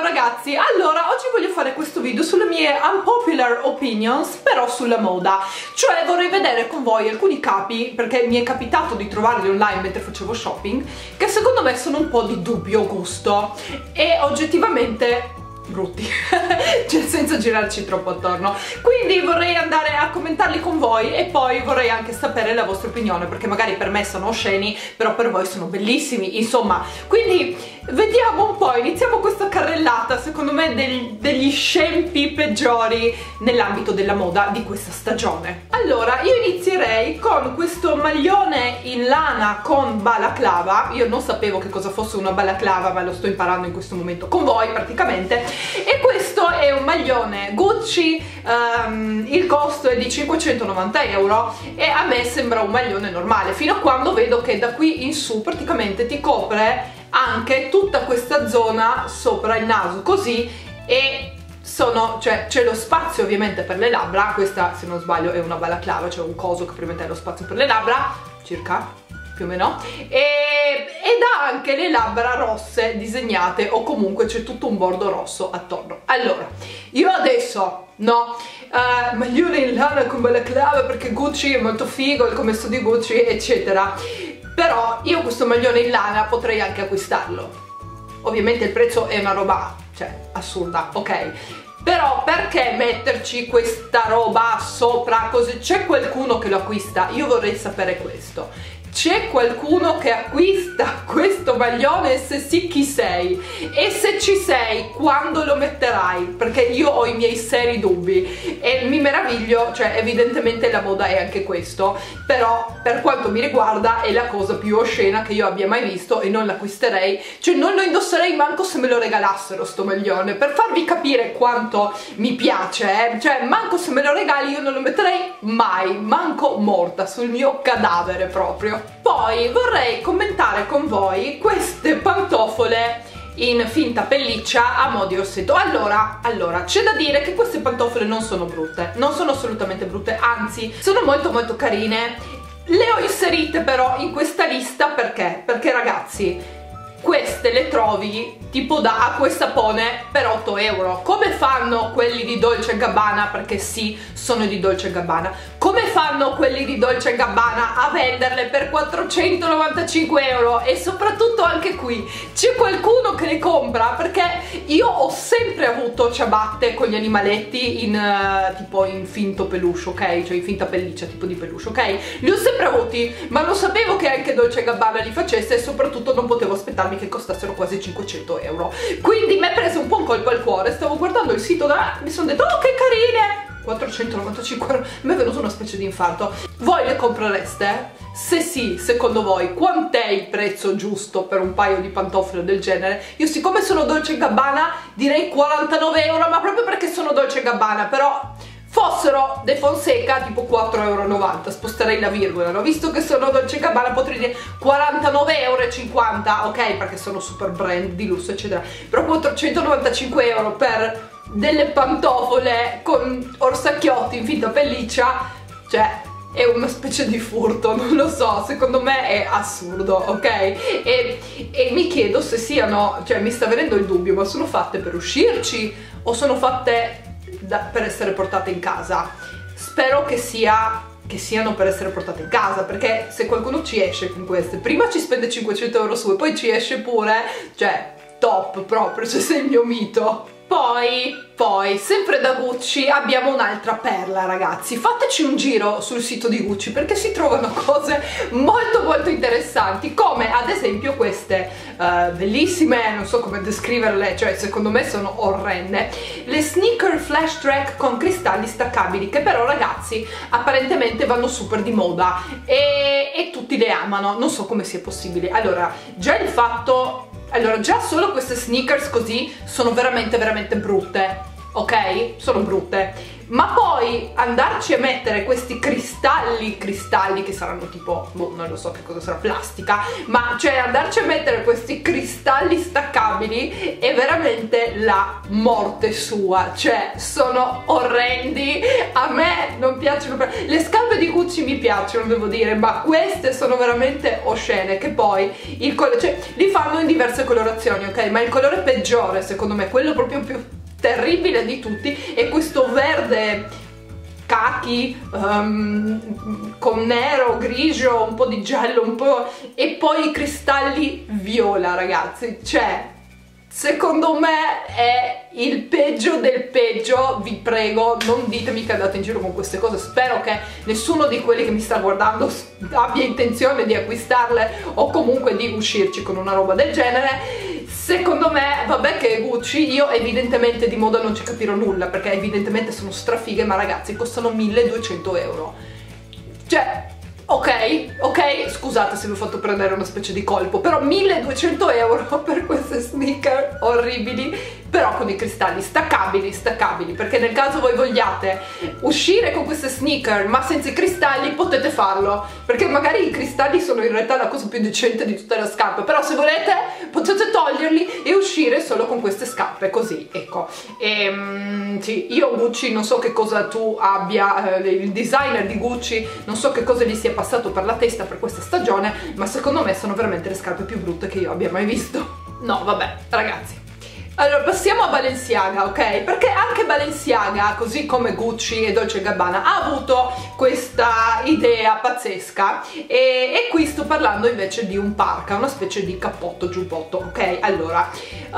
ragazzi, allora oggi voglio fare questo video sulle mie unpopular opinions, però sulla moda. Cioè vorrei vedere con voi alcuni capi, perché mi è capitato di trovarli online mentre facevo shopping, che secondo me sono un po' di dubbio gusto e oggettivamente brutti, cioè senza girarci troppo attorno. Quindi vorrei andare a commentarli con voi e poi vorrei anche sapere la vostra opinione, perché magari per me sono osceni, però per voi sono bellissimi, insomma. Quindi vediamo un po', iniziamo questa carrellata, secondo me degli scempi peggiori nell'ambito della moda di questa stagione. Allora, io inizierei con questo maglione in lana con balaclava. Io non sapevo che cosa fosse una balaclava, ma lo sto imparando in questo momento con voi praticamente. E questo è un maglione Gucci, il costo è di 590 euro e a me sembra un maglione normale, fino a quando vedo che da qui in su praticamente ti copre anche tutta questa zona sopra il naso, così, e cioè c'è lo spazio ovviamente per le labbra. Questa, se non sbaglio, è una balaclava, cioè un coso che prevede lo spazio per le labbra, circa, più o meno, ed ha anche le labbra rosse disegnate, o comunque c'è tutto un bordo rosso attorno. Allora, io adesso no, maglione in lana con balaclava perché Gucci è molto figo, il commesso di Gucci eccetera, però io questo maglione in lana potrei anche acquistarlo. Ovviamente il prezzo è una roba, cioè, assurda, ok? Però perché metterci questa roba sopra così? C'è qualcuno che lo acquista? Io vorrei sapere questo. C'è qualcuno che acquista questo maglione? Se sì, chi sei? E se ci sei, quando lo metterai? Perché io ho i miei seri dubbi e mi meraviglio, cioè evidentemente la moda è anche questo, però per quanto mi riguarda è la cosa più oscena che io abbia mai visto e non l'acquisterei, cioè non lo indosserei manco se me lo regalassero sto maglione, per farvi capire quanto mi piace, cioè manco se me lo regali io non lo metterei mai, manco morta, sul mio cadavere proprio. Poi vorrei commentare con voi queste pantofole in finta pelliccia a mo' di orsetto. Allora, c'è da dire che queste pantofole non sono brutte, non sono assolutamente brutte, anzi sono molto molto carine. Le ho inserite però in questa lista perché? Perché ragazzi, queste le trovi tipo da acqua e sapone per 8 euro. Come fanno quelli di Dolce & Gabbana, perché sì, sono di Dolce & Gabbana, come fanno quelli di Dolce & Gabbana a venderle per 495 euro? E soprattutto anche qui c'è qualcuno che le compra? Perché io ho sempre avuto ciabatte con gli animaletti in tipo in finto peluche, ok? Cioè in finta pelliccia tipo di peluche, ok? Li ho sempre avuti, ma non sapevo che anche Dolce & Gabbana li facesse e soprattutto non potevo aspettarmi che costassero quasi 500 euro. Quindi mi è preso un po' un colpo al cuore, stavo guardando il sito mi sono detto, oh che carine, 495 euro, mi è venuto una specie di infarto. Voi le comprereste? Se sì, secondo voi quant'è il prezzo giusto per un paio di pantofole del genere? Io, siccome sono Dolce & Gabbana, direi 49 euro, ma proprio perché sono Dolce & Gabbana, però fossero De Fonseca tipo 4,90 euro, sposterei la virgola, no? Visto che sono Dolce & Gabbana potrei dire 49,50 euro, ok, perché sono super brand di lusso eccetera, però 495 euro per delle pantofole con orsacchiotti in finta pelliccia, cioè è una specie di furto, non lo so, secondo me è assurdo, ok? E mi chiedo se siano, cioè mi sta venendo il dubbio, ma sono fatte per uscirci o sono fatte per essere portate in casa? Spero che siano per essere portate in casa, perché se qualcuno ci esce con queste, prima ci spende 500 euro su e poi ci esce pure, cioè top proprio, cioè sei il mio mito. Poi, sempre da Gucci abbiamo un'altra perla, ragazzi. Fateci un giro sul sito di Gucci perché si trovano cose molto molto interessanti, come ad esempio queste bellissime, non so come descriverle, cioè secondo me sono orrende, le sneaker flash track con cristalli staccabili, che però ragazzi apparentemente vanno super di moda e tutti le amano, non so come sia possibile. Allora, già solo queste sneakers così sono veramente veramente brutte, ok? Sono brutte. Ma poi andarci a mettere questi cristalli che saranno tipo, boh, non lo so che cosa sarà, plastica, ma cioè andarci a mettere questi cristalli staccabili è veramente la morte sua, cioè sono orrendi, a me non piacciono, le scarpe di Gucci mi piacciono devo dire, ma queste sono veramente oscene, che poi il colore, cioè li fanno in diverse colorazioni, ok? Ma il colore peggiore secondo me, quello proprio più terribile di tutti, è questo verde cachi con nero, grigio, un po' di giallo, un po', e poi i cristalli viola, ragazzi, cioè secondo me è il peggio del peggio. Vi prego, non ditemi che andate in giro con queste cose, spero che nessuno di quelli che mi sta guardando abbia intenzione di acquistarle o comunque di uscirci con una roba del genere. Secondo me, vabbè che è Gucci, io evidentemente di moda non ci capirò nulla, perché evidentemente sono strafighe, ma ragazzi costano 1200 euro. Cioè, ok, scusate se vi ho fatto prendere una specie di colpo, però 1200 euro per queste sneaker orribili, però con i cristalli staccabili, perché nel caso voi vogliate uscire con queste sneaker ma senza i cristalli potete farlo, perché magari i cristalli sono in realtà la cosa più decente di tutte le scarpe, però se volete potete toglierli e uscire solo con queste scarpe, così, ecco. Sì, io Gucci non so che cosa tu abbia, il designer di Gucci non so che cosa gli sia passato per la testa per questa stagione, ma secondo me sono veramente le scarpe più brutte che io abbia mai visto. No, vabbè, ragazzi. Allora, passiamo a Balenciaga, ok? Perché anche Balenciaga, così come Gucci e Dolce & Gabbana, ha avuto questa idea pazzesca e qui sto parlando invece di un parka, una specie di cappotto giubbotto, ok? Allora,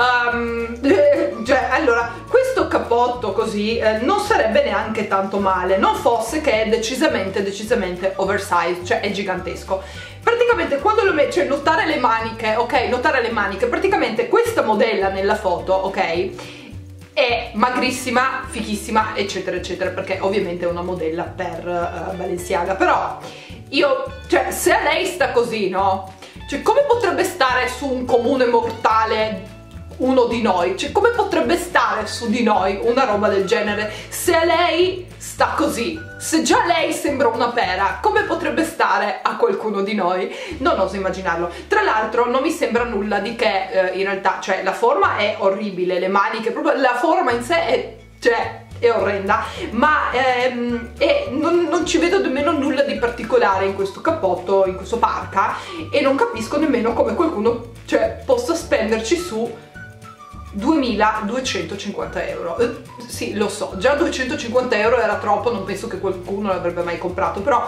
questo cappotto così non sarebbe neanche tanto male, non fosse che è decisamente oversize, cioè è gigantesco. Praticamente quando lo metto, cioè notare le maniche, ok? Notare le maniche, praticamente questa modella nella foto, ok? È magrissima, fichissima, eccetera eccetera, perché ovviamente è una modella per Balenciaga, però io, cioè se a lei sta così, no? Cioè come potrebbe stare su un comune mortale uno di noi? Cioè come potrebbe stare su di noi una roba del genere se a lei sta così? Se già lei sembra una pera, come potrebbe stare a qualcuno di noi? Non oso immaginarlo. Tra l'altro non mi sembra nulla di che in realtà, cioè la forma è orribile, le maniche, proprio la forma in sé è, cioè, è orrenda, ma non ci vedo nemmeno nulla di particolare in questo cappotto, in questo parka, e non capisco nemmeno come qualcuno, cioè, possa spenderci su 2250 euro. Sì, lo so, già 250 euro era troppo, non penso che qualcuno l'avrebbe mai comprato, però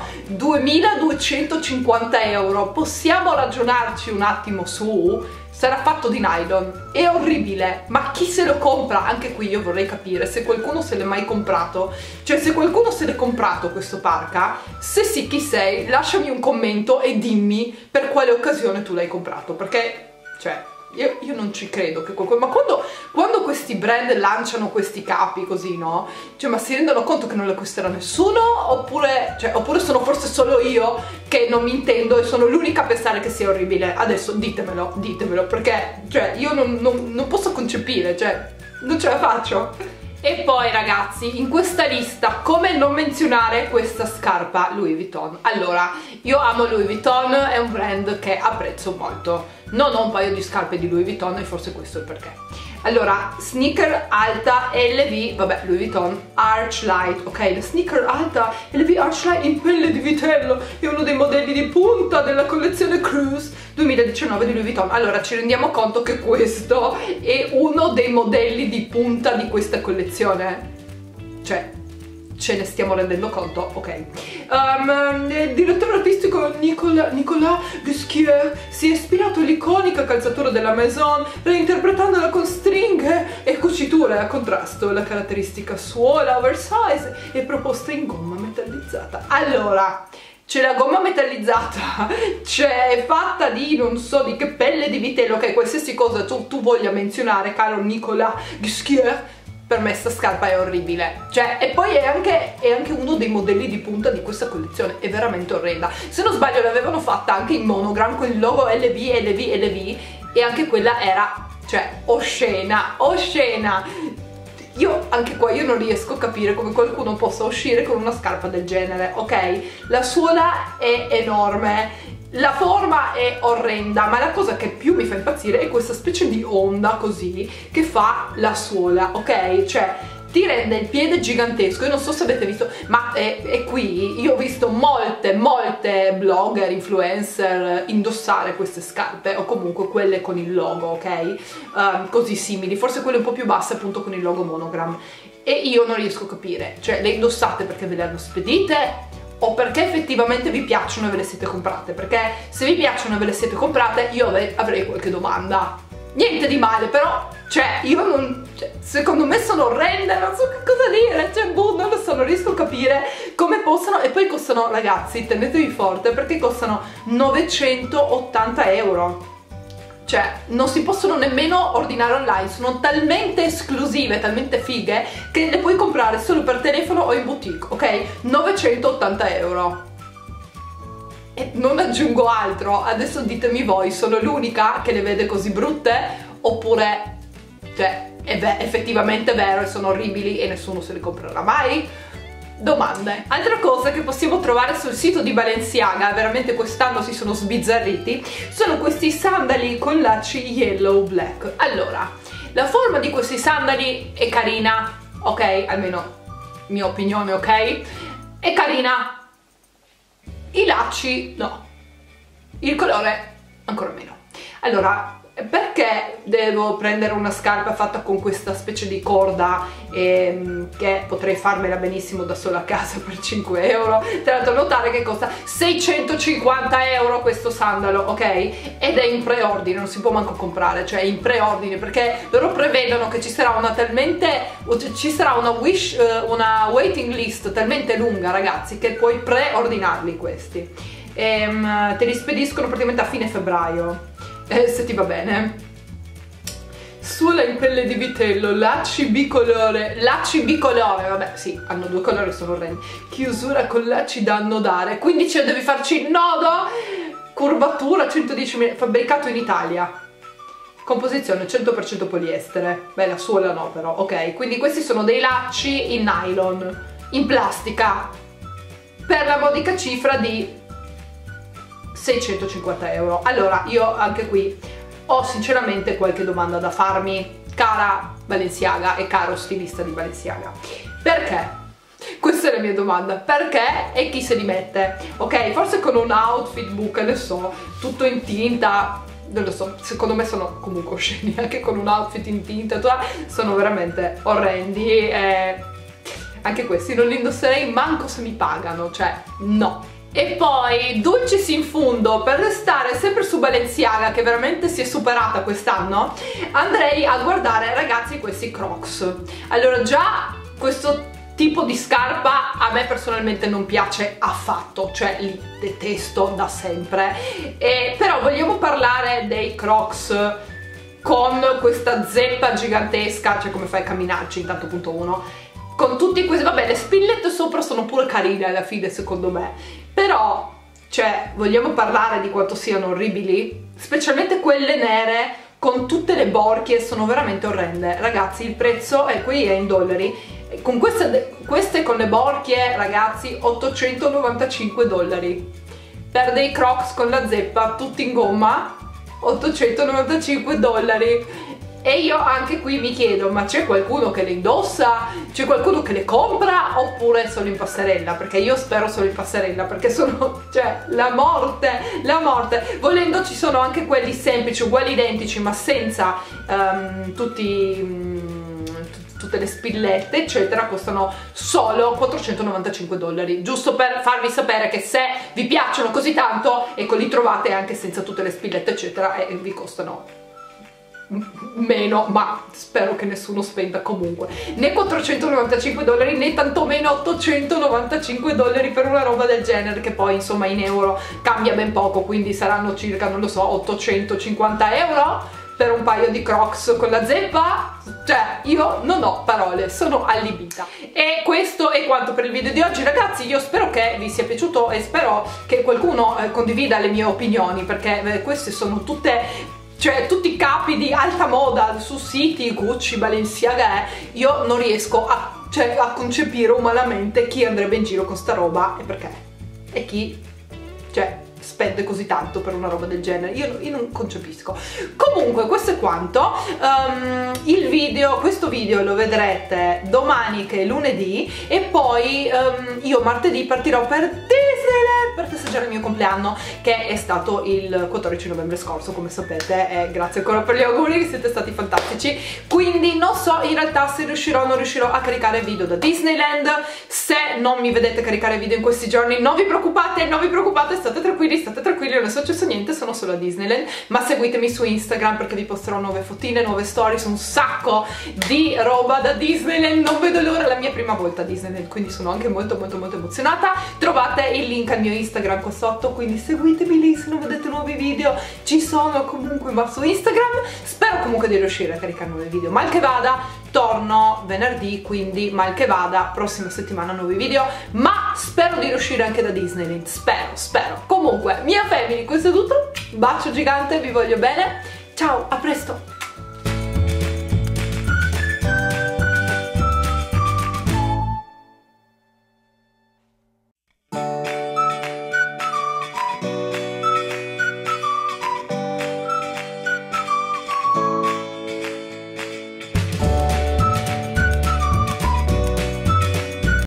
2250 euro, possiamo ragionarci un attimo su? Sarà fatto di nylon, è orribile, ma chi se lo compra? Anche qui io vorrei capire se qualcuno se l'è mai comprato, cioè se qualcuno se l'è comprato questo parka, se sì chi sei, lasciami un commento e dimmi per quale occasione tu l'hai comprato, perché, cioè, io non ci credo che qualcuno, ma quando questi brand lanciano questi capi così, no? Cioè, ma si rendono conto che non li acquisterà nessuno? Oppure sono forse solo io che non mi intendo e sono l'unica a pensare che sia orribile? Adesso ditemelo, perché, cioè, io non posso concepire, cioè, non ce la faccio. E poi ragazzi, in questa lista come non menzionare questa scarpa Louis Vuitton? Allora, io amo Louis Vuitton, è un brand che apprezzo molto, non ho un paio di scarpe di Louis Vuitton e forse questo è il perché. Allora, sneaker alta LV, vabbè, Louis Vuitton Archlight, ok, la sneaker alta LV Archlight in pelle di vitello, è uno dei modelli di punta della collezione Cruise 2019 di Louis Vuitton. Allora, ci rendiamo conto che questo è uno dei modelli di punta di questa collezione? Cioè, ce ne stiamo rendendo conto? Ok. Il direttore artistico Nicolas Ghesquière si è ispirato all'iconica calzatura della Maison, reinterpretandola con stringhe e cuciture a contrasto. La caratteristica suola oversize è proposta in gomma metallizzata. Allora, c'è la gomma metallizzata, c'è fatta di non so di che pelle di vitello, ok, qualsiasi cosa tu voglia menzionare, caro Nicolas Ghesquière, per me sta scarpa è orribile, cioè, e poi è anche uno dei modelli di punta di questa collezione, è veramente orrenda. Se non sbaglio l'avevano fatta anche in monogram con il logo LV e anche quella era, cioè, oscena. io anche qua io non riesco a capire come qualcuno possa uscire con una scarpa del genere, ok? La suola è enorme, la forma è orrenda, ma la cosa che più mi fa impazzire è questa specie di onda così che fa la suola, ok? Cioè ti rende il piede gigantesco. Io non so se avete visto, ma è qui io ho visto molte blogger, influencer indossare queste scarpe, o comunque quelle con il logo, ok? Così simili, forse quelle un po' più basse appunto con il logo monogram, e io non riesco a capire, cioè le indossate perché ve le hanno spedite o perché effettivamente vi piacciono e ve le siete comprate? Perché se vi piacciono e ve le siete comprate io avrei qualche domanda. Niente di male, però, cioè, io non... Cioè, secondo me sono orrende, non so che cosa dire, cioè, boh, non lo so, non riesco a capire come possano... E poi costano, ragazzi, tenetevi forte, perché costano 980 euro. Cioè, non si possono nemmeno ordinare online, sono talmente esclusive, talmente fighe, che le puoi comprare solo per telefono o in boutique, ok? 980 euro. E non aggiungo altro, adesso ditemi voi, sono l'unica che le vede così brutte? Oppure, cioè, è effettivamente vero e sono orribili e nessuno se le comprerà mai? Domande. Altra cosa che possiamo trovare sul sito di Balenciaga, veramente quest'anno si sono sbizzarriti, sono questi sandali con lacci yellow black. Allora, la forma di questi sandali è carina, ok? Almeno mia opinione, ok? È carina. I lacci no, il colore ancora meno. Allora, perché devo prendere una scarpa fatta con questa specie di corda che potrei farmela benissimo da sola a casa per 5 euro? Tra l'altro notare che costa 650 euro questo sandalo, ok? Ed è in preordine, non si può manco comprare, cioè in preordine, perché loro prevedono che ci sarà una waiting list talmente lunga, ragazzi, che puoi preordinarli questi. Te li spediscono praticamente a fine febbraio. Se ti va bene. Suola in pelle di vitello, lacci bicolore, vabbè sì, hanno due colori, sono orrendi. Chiusura con lacci da annodare, quindi devi farci il nodo. Curvatura 110 mm, fabbricato in Italia. Composizione 100% poliestere. Beh, la suola no però, ok. Quindi questi sono dei lacci in nylon, in plastica, per la modica cifra di 650 euro. Allora, io anche qui ho sinceramente qualche domanda da farmi, cara Balenciaga e caro stilista di Balenciaga. Perché? Questa è la mia domanda. Perché e chi se li mette? Ok, forse con un outfit book, ne so, tutto in tinta, non lo so, secondo me sono comunque osceni, anche con un outfit in tinta, sono veramente orrendi. Anche questi non li indosserei manco se mi pagano, cioè no. E poi, dulcis in fundo, per restare sempre su Balenciaga, che veramente si è superata quest'anno, andrei a guardare, ragazzi, questi Crocs. Allora, già questo tipo di scarpa a me personalmente non piace affatto, cioè li detesto da sempre. Però vogliamo parlare dei Crocs con questa zeppa gigantesca, cioè come fai a camminarci, intanto punto uno. Con tutti questi, vabbè, le spillette sopra sono pure carine alla fine secondo me, però, cioè, vogliamo parlare di quanto siano orribili? Specialmente quelle nere con tutte le borchie, sono veramente orrende. Ragazzi, il prezzo è qui, è in dollari, con queste con le borchie, ragazzi, 895 dollari. Per dei Crocs con la zeppa, tutti in gomma, 895 dollari. E io anche qui mi chiedo, ma c'è qualcuno che le indossa? C'è qualcuno che le compra? Oppure solo in passerella? Perché io spero solo in passerella, perché sono, cioè, la morte, la morte. Volendo ci sono anche quelli semplici, uguali identici, ma senza tutte le spillette, eccetera, costano solo 495 dollari. Giusto per farvi sapere che se vi piacciono così tanto, ecco, li trovate anche senza tutte le spillette, eccetera, e vi costano meno, ma spero che nessuno spenda comunque né 495 dollari né tantomeno 895 dollari per una roba del genere, che poi insomma in euro cambia ben poco, quindi saranno circa, non lo so, 850 euro per un paio di Crocs con la zeppa. Cioè, io non ho parole, sono allibita. E questo è quanto per il video di oggi, ragazzi. Io spero che vi sia piaciuto e spero che qualcuno condivida le mie opinioni, perché queste sono tutte, cioè tutti i capi di alta moda su siti Gucci, Balenciaga, io non riesco a concepire umanamente chi andrebbe in giro con sta roba e perché, e chi, cioè, spende così tanto per una roba del genere. Io non concepisco. Comunque questo è quanto. Questo video lo vedrete domani, che è lunedì, e poi io martedì partirò per Disneyland per festeggiare il mio compleanno, che è stato il 14 novembre scorso, come sapete, e grazie ancora per gli auguri, che siete stati fantastici. Quindi non so in realtà se riuscirò o non riuscirò a caricare video da Disneyland. Se non mi vedete caricare video in questi giorni, non vi preoccupate, state tranquilli, non è successo niente, sono solo a Disneyland. Ma seguitemi su Instagram perché vi posterò nuove fotine, nuove stories, un sacco di roba da Disneyland. Non vedo l'ora, è la mia prima volta a Disneyland, quindi sono anche molto emozionata. Trovate il link al mio Instagram qua sotto, quindi seguitemi lì se non vedete nuovi video. Ci sono comunque ma su Instagram. Spero comunque di riuscire a caricare nuovi video, mal che vada. Torno venerdì, quindi mal che vada, prossima settimana nuovi video, ma spero di riuscire anche da Disneyland, spero. Comunque, mia family, questo è tutto, bacio gigante, vi voglio bene, ciao, a presto!